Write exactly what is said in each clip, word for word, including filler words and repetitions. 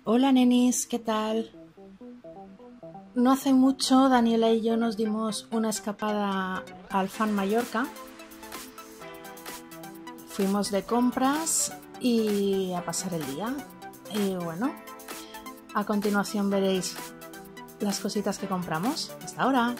Hola nenis, ¿qué tal? No hace mucho Daniela y yo nos dimos una escapada al Fan Mallorca. Fuimos de compras y a pasar el día. Y bueno, a continuación veréis las cositas que compramos. Hasta ahora.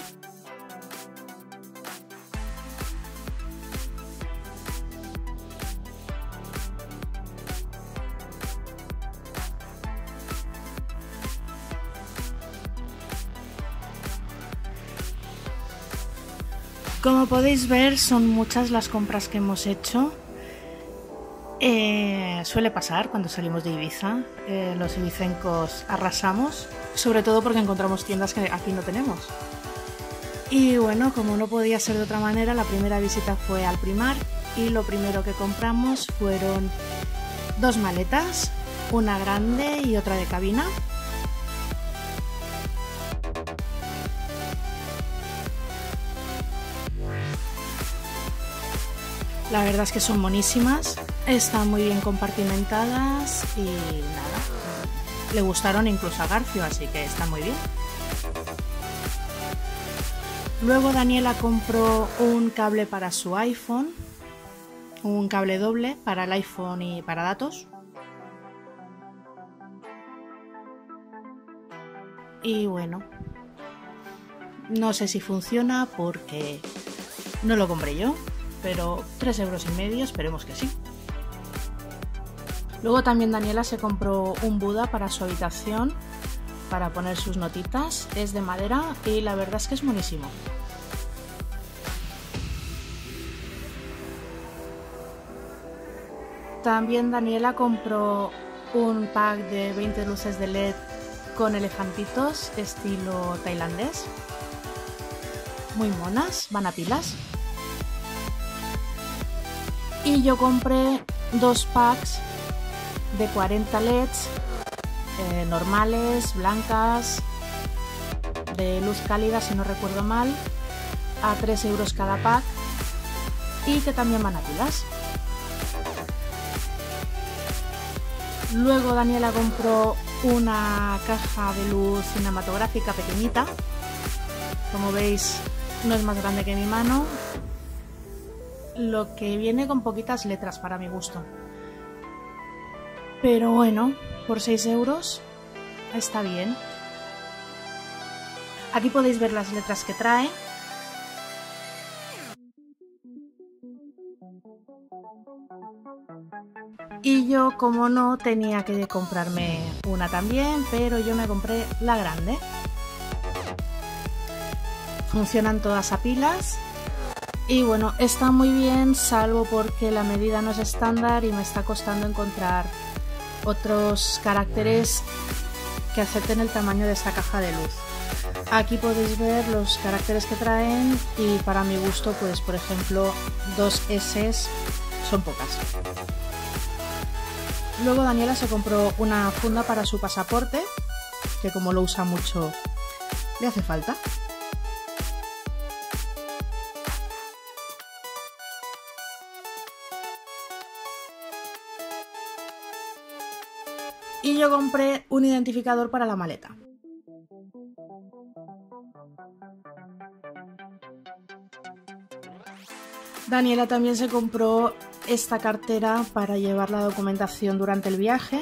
Como podéis ver, son muchas las compras que hemos hecho. Eh, suele pasar cuando salimos de Ibiza, eh, los ibicencos arrasamos, sobre todo porque encontramos tiendas que aquí no tenemos. Y bueno, como no podía ser de otra manera, la primera visita fue al Primark y lo primero que compramos fueron dos maletas, una grande y otra de cabina. La verdad es que son monísimas, están muy bien compartimentadas y nada, le gustaron incluso a Garcio, así que está muy bien. Luego Daniela compró un cable para su iPhone, un cable doble para el iPhone y para datos. Y bueno, no sé si funciona porque no lo compré yo, pero tres euros y medio, esperemos que sí. Luego también Daniela se compró un Buda para su habitación, para poner sus notitas. Es de madera y la verdad es que es buenísimo. También Daniela compró un pack de veinte luces de L E D con elefantitos estilo tailandés. Muy monas, van a pilas. Y yo compré dos packs de cuarenta L E Ds eh, normales, blancas, de luz cálida si no recuerdo mal, a tres euros cada pack y que también van a pilas. Luego Daniela compró una caja de luz cinematográfica pequeñita. Como veis, no es más grande que mi mano. Lo que viene con poquitas letras para mi gusto. Pero bueno, por seis euros está bien. Aquí podéis ver las letras que trae. Y yo, como no, tenía que comprarme una también, pero yo me compré la grande. Funcionan todas a pilas. Y bueno, está muy bien, salvo porque la medida no es estándar y me está costando encontrar otros caracteres que acepten el tamaño de esta caja de luz. Aquí podéis ver los caracteres que traen y para mi gusto, pues por ejemplo, dos S son pocas. Luego Daniela se compró una funda para su pasaporte, que como lo usa mucho, le hace falta. Y yo compré un identificador para la maleta. Daniela también se compró esta cartera para llevar la documentación durante el viaje.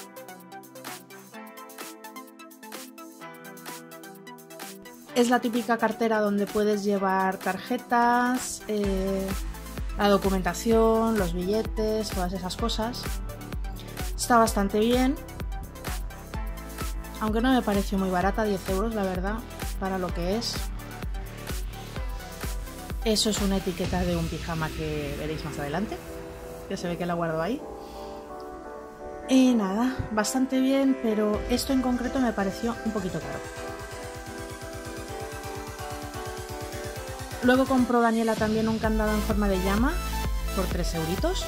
Es la típica cartera donde puedes llevar tarjetas, eh, la documentación, los billetes, todas esas cosas. Está bastante bien, aunque no me pareció muy barata, diez euros la verdad, para lo que es. Eso es una etiqueta de un pijama que veréis más adelante, que se ve que la guardo ahí. Y nada, bastante bien, pero esto en concreto me pareció un poquito caro. Luego compró Daniela también un candado en forma de llama por tres euritos.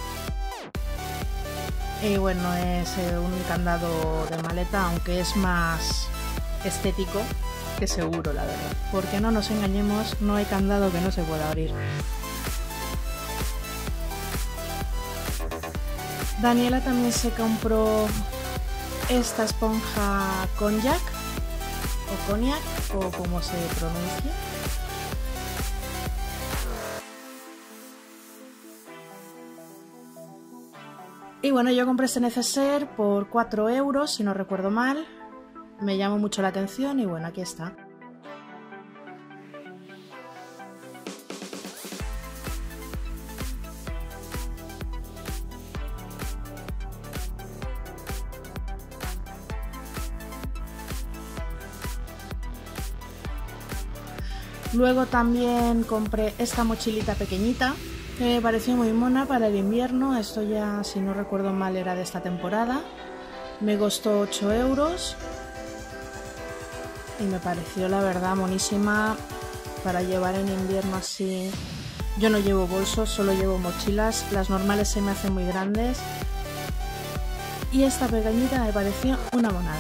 Y bueno, es un candado de maleta, aunque es más estético que seguro, la verdad. Porque no nos engañemos, no hay candado que no se pueda abrir. Daniela también se compró esta esponja cognac o cognac o como se pronuncia. Y bueno, yo compré este neceser por cuatro euros, si no recuerdo mal. Me llamó mucho la atención y bueno, aquí está. Luego también compré esta mochilita pequeñita que me pareció muy mona para el invierno. Esto ya, si no recuerdo mal, era de esta temporada. Me costó ocho euros y me pareció la verdad monísima para llevar en invierno así. Yo no llevo bolsos, solo llevo mochilas. Las normales se me hacen muy grandes y esta pequeñita me pareció una monada.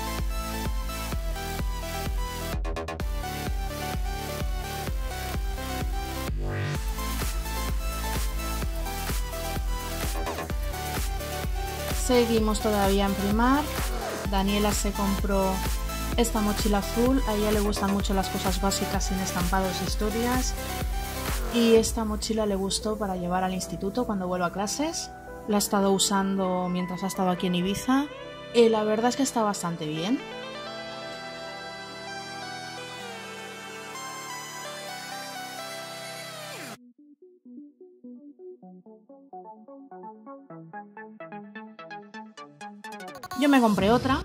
Seguimos todavía en Primark. Daniela se compró esta mochila azul. A ella le gustan mucho las cosas básicas sin estampados e historias. Y esta mochila le gustó para llevar al instituto cuando vuelva a clases. La ha estado usando mientras ha estado aquí en Ibiza. Y la verdad es que está bastante bien. Yo me compré otra.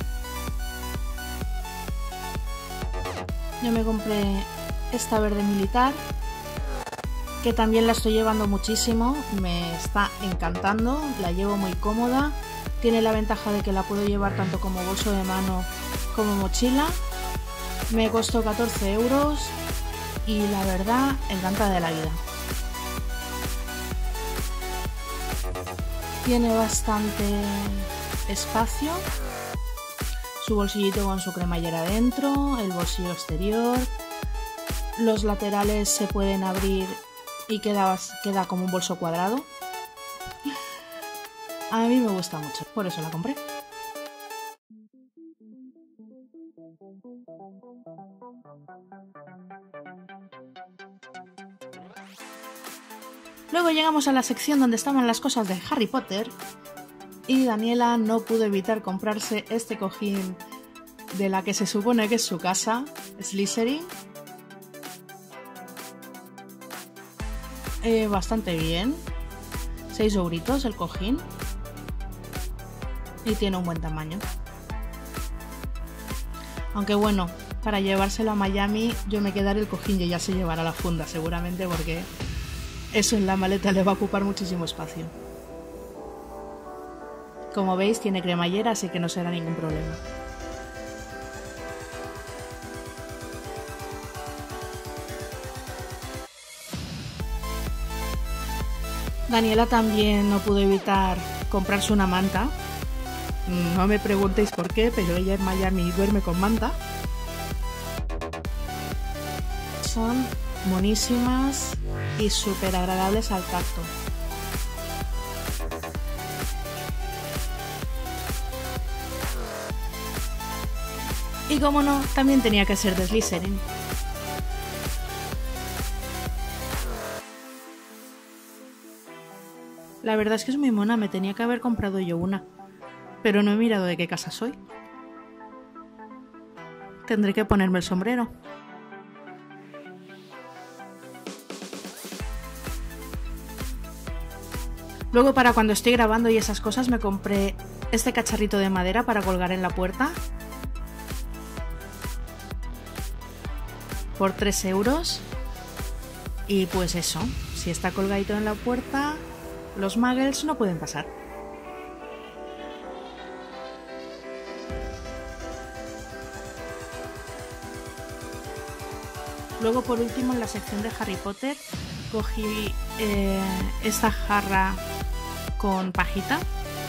Yo me compré esta verde militar, que también la estoy llevando muchísimo. Me está encantando, la llevo muy cómoda. Tiene la ventaja de que la puedo llevar tanto como bolso de mano como mochila. Me costó catorce euros y la verdad, encantada de la vida. Tiene bastante espacio, su bolsillito con su cremallera dentro, el bolsillo exterior, los laterales se pueden abrir y queda, queda como un bolso cuadrado. A mí me gusta mucho, por eso la compré. Luego llegamos a la sección donde estaban las cosas de Harry Potter. Y Daniela no pudo evitar comprarse este cojín de la que se supone que es su casa, Slytherin. Eh, bastante bien. seis euritos el cojín. Y tiene un buen tamaño. Aunque bueno, para llevárselo a Miami yo me quedaré el cojín y ella se llevará la funda seguramente, porque eso en la maleta le va a ocupar muchísimo espacio. Como veis, tiene cremallera, así que no será ningún problema. Daniela también no pudo evitar comprarse una manta. No me preguntéis por qué, pero ella en Miami duerme con manta. Son monísimas y súper agradables al tacto. Y como no, también tenía que ser de Slytherin. La verdad es que es muy mona, me tenía que haber comprado yo una. Pero no he mirado de qué casa soy. Tendré que ponerme el sombrero. Luego, para cuando estoy grabando y esas cosas, me compré este cacharrito de madera para colgar en la puerta. Por tres euros. Y pues eso, si está colgadito en la puerta, los muggles no pueden pasar. Luego, por último, en la sección de Harry Potter, cogí eh, esta jarra con pajita.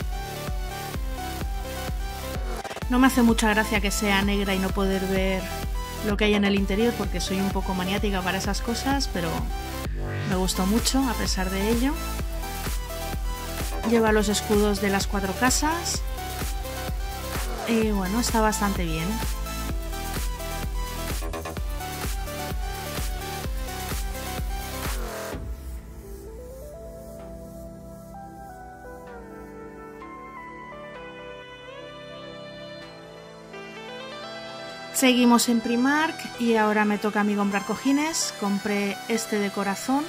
No me hace mucha gracia que sea negra y no poder ver lo que hay en el interior, porque soy un poco maniática para esas cosas, pero me gustó mucho a pesar de ello. Lleva los escudos de las cuatro casas y bueno, está bastante bien. Seguimos en Primark y ahora me toca a mí comprar cojines. Compré este de corazón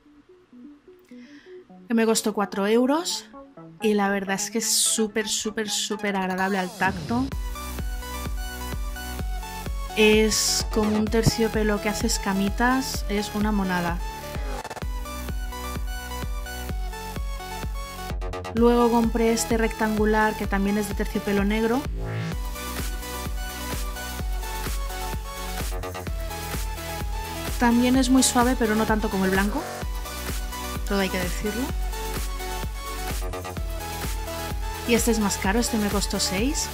que me costó cuatro euros y la verdad es que es súper, súper, súper agradable al tacto. Es como un terciopelo que hace escamitas, es una monada. Luego compré este rectangular que también es de terciopelo negro. También es muy suave, pero no tanto como el blanco. Todo hay que decirlo. Y este es más caro, este me costó seis.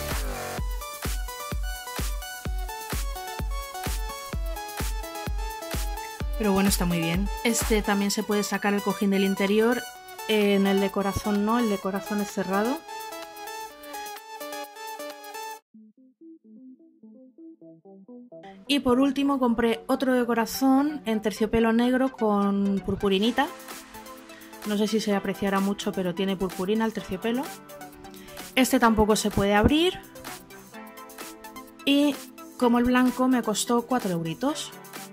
Pero bueno, está muy bien. Este también se puede sacar el cojín del interior. En el de corazón no, el de corazón es cerrado. Y por último compré otro de corazón en terciopelo negro con purpurinita. No sé si se apreciará mucho, pero tiene purpurina el terciopelo. Este tampoco se puede abrir. Y como el blanco me costó cuatro euritos.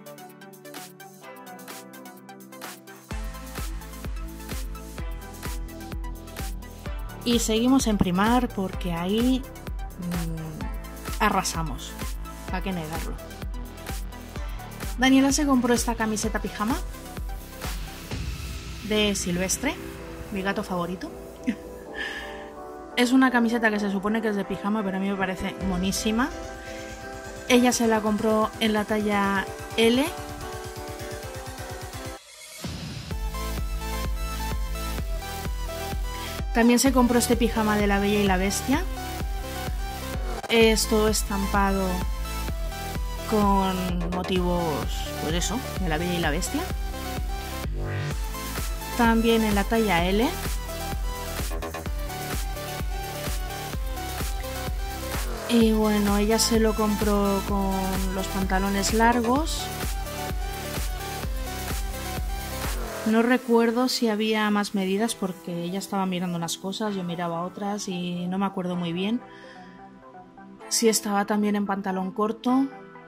Y seguimos en Primark porque ahí mmm, arrasamos. ¿Para qué negarlo? Daniela se compró esta camiseta pijama de Silvestre, mi gato favorito. Es una camiseta que se supone que es de pijama, pero a mí me parece monísima. Ella se la compró en la talla L. También se compró este pijama de La Bella y la Bestia. Es todo estampado con motivos, pues eso, de La Bella y la Bestia. También en la talla L. Y bueno, ella se lo compró con los pantalones largos. No recuerdo si había más medidas porque ella estaba mirando unas cosas, yo miraba otras y no me acuerdo muy bien si estaba también en pantalón corto.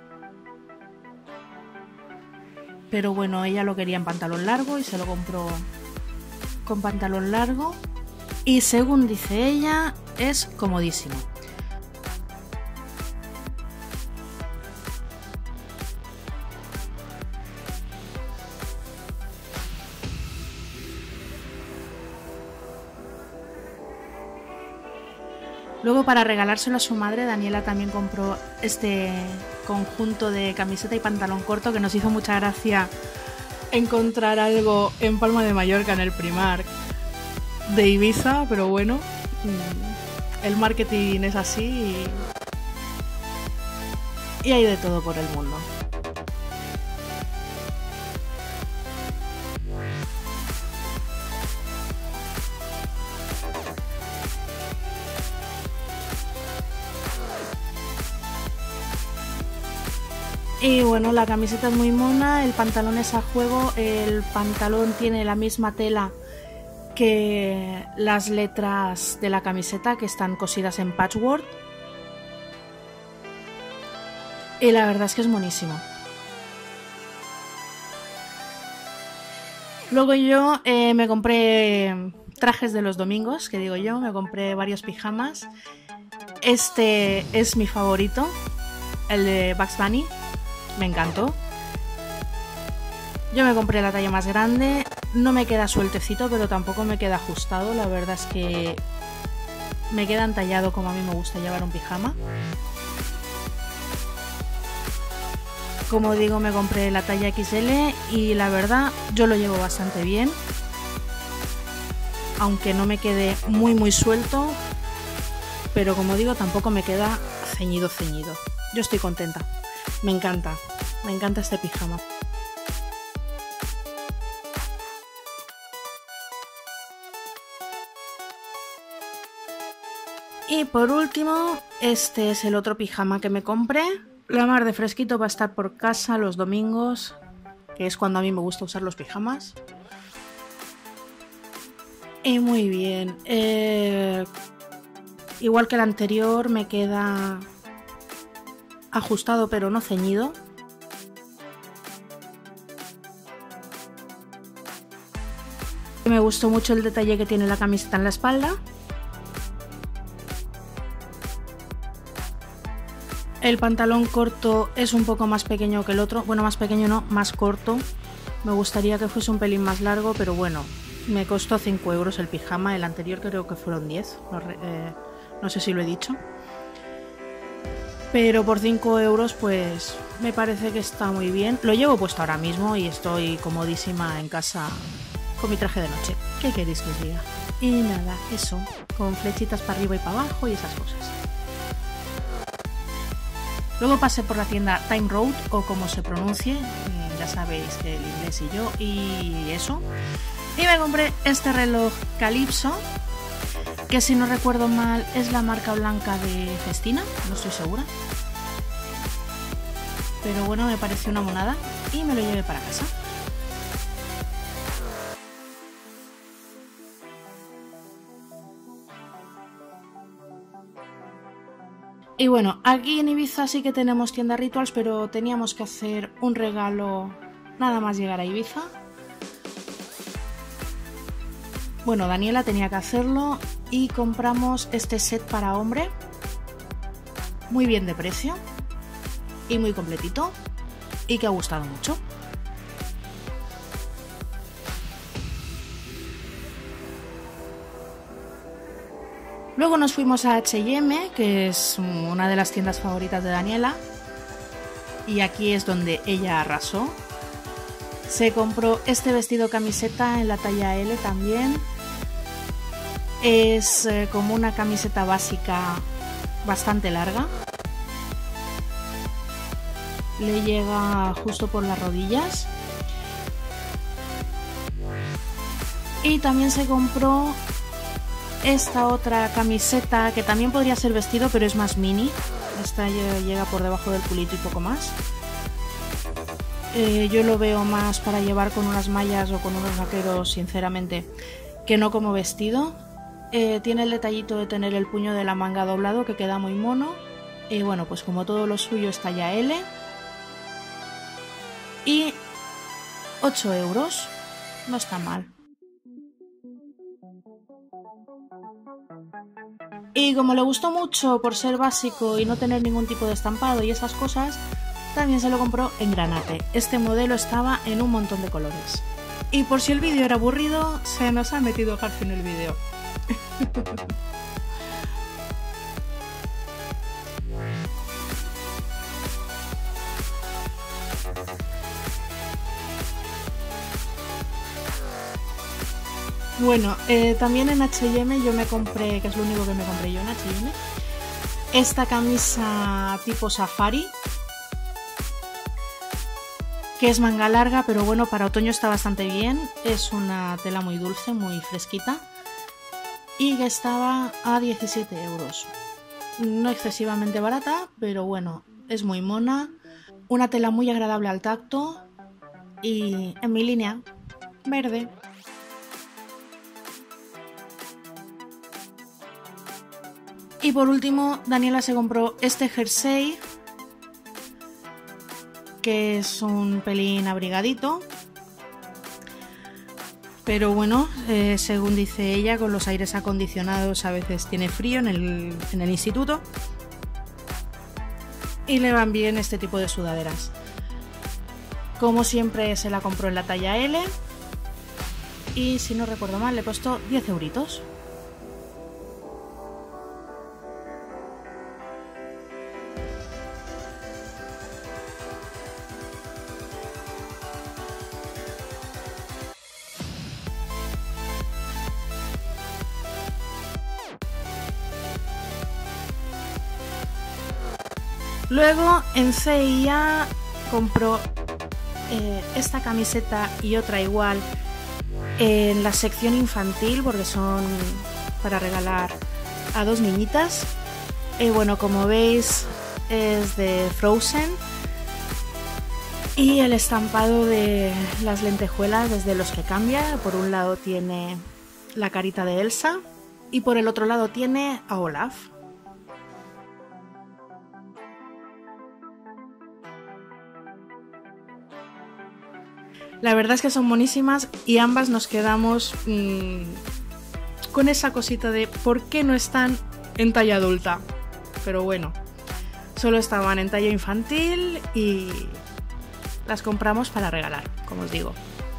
Pero bueno, ella lo quería en pantalón largo y se lo compró con pantalón largo. Y según dice ella, es comodísimo. Luego, para regalárselo a su madre, Daniela también compró este conjunto de camiseta y pantalón corto que nos hizo mucha gracia encontrar algo en Palma de Mallorca en el Primark de Ibiza, pero bueno, el marketing es así y, y hay de todo por el mundo. Y bueno, la camiseta es muy mona, el pantalón es a juego, el pantalón tiene la misma tela que las letras de la camiseta que están cosidas en patchwork. Y la verdad es que es monísimo. Luego yo eh, me compré trajes de los domingos, que digo yo, me compré varios pijamas. Este es mi favorito, el de Bugs Bunny. Me encantó. Yo me compré la talla más grande. No me queda sueltecito, pero tampoco me queda ajustado. La verdad es que me queda entallado como a mí me gusta llevar un pijama. Como digo, me compré la talla equis ele y la verdad yo lo llevo bastante bien. Aunque no me quede muy muy suelto, pero como digo, tampoco me queda ceñido ceñido. Yo estoy contenta. Me encanta, me encanta este pijama. Y por último, este es el otro pijama que me compré. La mar de fresquito va a estar por casa los domingos, que es cuando a mí me gusta usar los pijamas. Y muy bien. Eh, igual que el anterior, me queda ajustado pero no ceñido. Me gustó mucho el detalle que tiene la camiseta en la espalda. El pantalón corto es un poco más pequeño que el otro. Bueno, más pequeño no, más corto. Me gustaría que fuese un pelín más largo, pero bueno, me costó cinco euros el pijama. El anterior creo que fueron diez. No, eh, no sé si lo he dicho. Pero por cinco euros pues me parece que está muy bien. Lo llevo puesto ahora mismo y estoy comodísima en casa con mi traje de noche. ¿Qué queréis que os diga? Y nada, eso, con flechitas para arriba y para abajo y esas cosas. Luego pasé por la tienda Time Road, o como se pronuncie, ya sabéis que el inglés y yo, y eso. Y me compré este reloj Calypso, que si no recuerdo mal es la marca blanca de Festina, no estoy segura. Pero bueno, me pareció una monada y me lo llevé para casa. Y bueno, aquí en Ibiza sí que tenemos tienda Rituals, pero teníamos que hacer un regalo nada más llegar a Ibiza. Bueno, Daniela tenía que hacerlo y compramos este set para hombre, muy bien de precio y muy completito y que ha gustado mucho. Luego nos fuimos a H y M, que es una de las tiendas favoritas de Daniela, y aquí es donde ella arrasó. Se compró este vestido camiseta en la talla L también. Es eh, como una camiseta básica bastante larga. Le llega justo por las rodillas. Y también se compró esta otra camiseta que también podría ser vestido, pero es más mini. Esta llega por debajo del culito y poco más. Eh, yo lo veo más para llevar con unas mallas o con unos vaqueros, sinceramente, que no como vestido. Eh, tiene el detallito de tener el puño de la manga doblado, que queda muy mono. Y bueno, pues como todo lo suyo es talla L. Y ocho euros. No está mal. Y como le gustó mucho por ser básico y no tener ningún tipo de estampado y esas cosas, también se lo compró en granate. Este modelo estaba en un montón de colores. Y por si el vídeo era aburrido, se nos ha metido Garfi en el vídeo. Bueno, eh, también en H y M yo me compré, que es lo único que me compré yo en H y M, esta camisa tipo safari, que es manga larga, pero bueno, para otoño está bastante bien. Es una tela muy dulce, muy fresquita, y que estaba a diecisiete euros. No excesivamente barata, pero bueno, es muy mona, una tela muy agradable al tacto y en mi línea, verde. Y por último, Daniela se compró este jersey, que es un pelín abrigadito, pero bueno, eh, según dice ella, con los aires acondicionados a veces tiene frío en el, en el instituto y le van bien este tipo de sudaderas. Como siempre, se la compró en la talla L y si no recuerdo mal le costó diez euritos. Luego en C y A compró eh, esta camiseta y otra igual en la sección infantil, porque son para regalar a dos niñitas. Y bueno, como veis es de Frozen. Y el estampado de las lentejuelas es de los que cambia. Por un lado tiene la carita de Elsa y por el otro lado tiene a Olaf. La verdad es que son monísimas y ambas nos quedamos mmm, con esa cosita de ¿por qué no están en talla adulta? Pero bueno, solo estaban en talla infantil y las compramos para regalar, como os digo.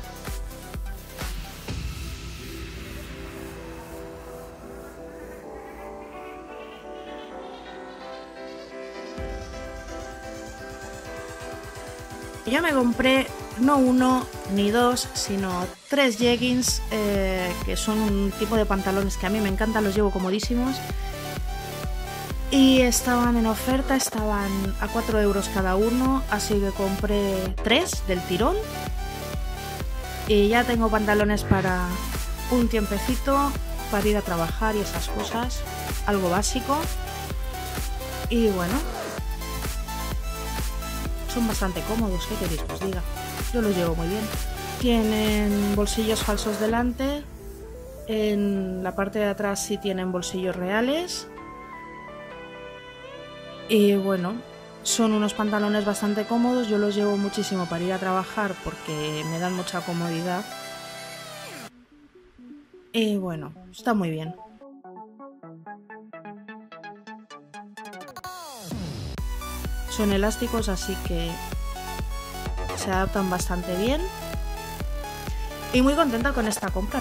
Yo me compré no uno ni dos, sino tres jeggings, eh, que son un tipo de pantalones que a mí me encantan, los llevo comodísimos. Y estaban en oferta, estaban a cuatro euros cada uno, así que compré tres del tirón. Y ya tengo pantalones para un tiempecito, para ir a trabajar y esas cosas, algo básico. Y bueno, son bastante cómodos, ¿qué queréis que os diga? Yo los llevo muy bien. Tienen bolsillos falsos delante, en la parte de atrás sí tienen bolsillos reales. Y bueno, son unos pantalones bastante cómodos, yo los llevo muchísimo para ir a trabajar porque me dan mucha comodidad. Y bueno, está muy bien. Son elásticos, así que se adaptan bastante bien. Y muy contenta con esta compra.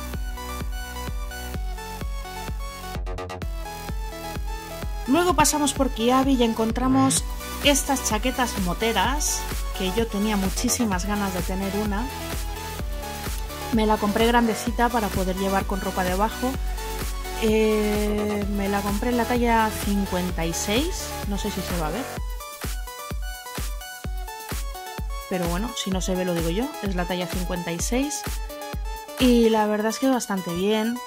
Luego pasamos por Kiabi y encontramos estas chaquetas moteras, que yo tenía muchísimas ganas de tener una. Me la compré grandecita para poder llevar con ropa debajo. Eh, me la compré en la talla cincuenta y seis, no sé si se va a ver. Pero bueno, si no se ve lo digo yo, es la talla cincuenta y seis. Y la verdad es que bastante bien.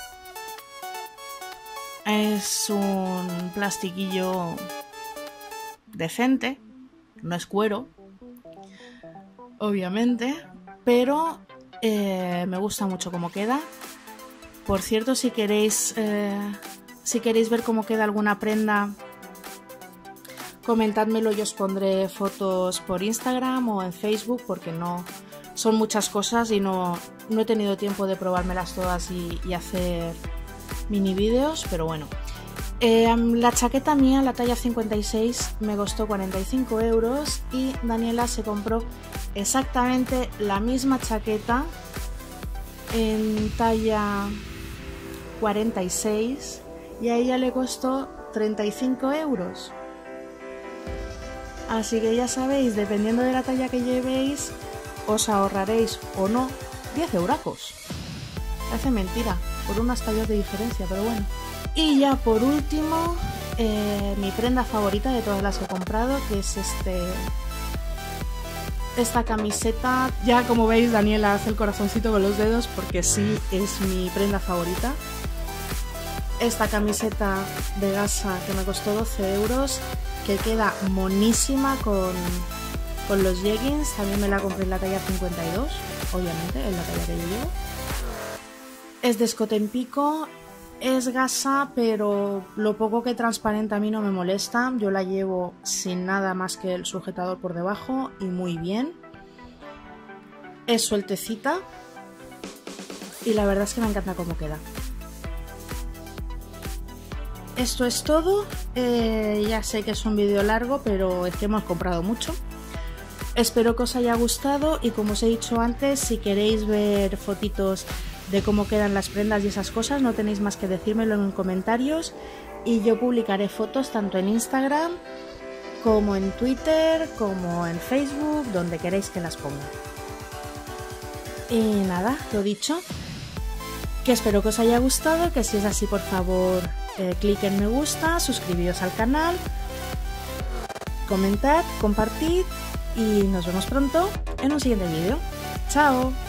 Es un plastiquillo decente, no es cuero, obviamente, pero eh, me gusta mucho cómo queda. Por cierto, si queréis, eh, si queréis ver cómo queda alguna prenda, comentádmelo y os pondré fotos por Instagram o en Facebook, porque no son muchas cosas y no, no he tenido tiempo de probármelas todas y, y hacer mini vídeos, pero bueno. Eh, la chaqueta mía, la talla cincuenta y seis, me costó cuarenta y cinco euros y Daniela se compró exactamente la misma chaqueta en talla cuarenta y seis y a ella le costó treinta y cinco euros. Así que ya sabéis, dependiendo de la talla que llevéis, os ahorraréis o no diez euracos. Parece mentira, por unas tallas de diferencia, pero bueno. Y ya por último, eh, mi prenda favorita de todas las que he comprado, que es este esta camiseta. Ya como veis, Daniela hace el corazoncito con los dedos porque sí, es mi prenda favorita. Esta camiseta de gasa que me costó doce euros, que queda monísima con, con los jeggings. También me la compré en la talla cincuenta y dos, obviamente, en la talla que yo llevo. Es de escote en pico, es gasa, pero lo poco que transparenta a mí no me molesta. Yo la llevo sin nada más que el sujetador por debajo y muy bien. Es sueltecita y la verdad es que me encanta cómo queda. Esto es todo. Eh, ya sé que es un vídeo largo, pero es que hemos comprado mucho. Espero que os haya gustado y como os he dicho antes, si queréis ver fotitos de cómo quedan las prendas y esas cosas, no tenéis más que decírmelo en comentarios y yo publicaré fotos tanto en Instagram como en Twitter, como en Facebook, donde queréis que las ponga. Y nada, lo dicho, que espero que os haya gustado, que si es así, por favor, eh, clic en me gusta, suscribíos al canal, comentad, compartid y nos vemos pronto en un siguiente vídeo. ¡Chao!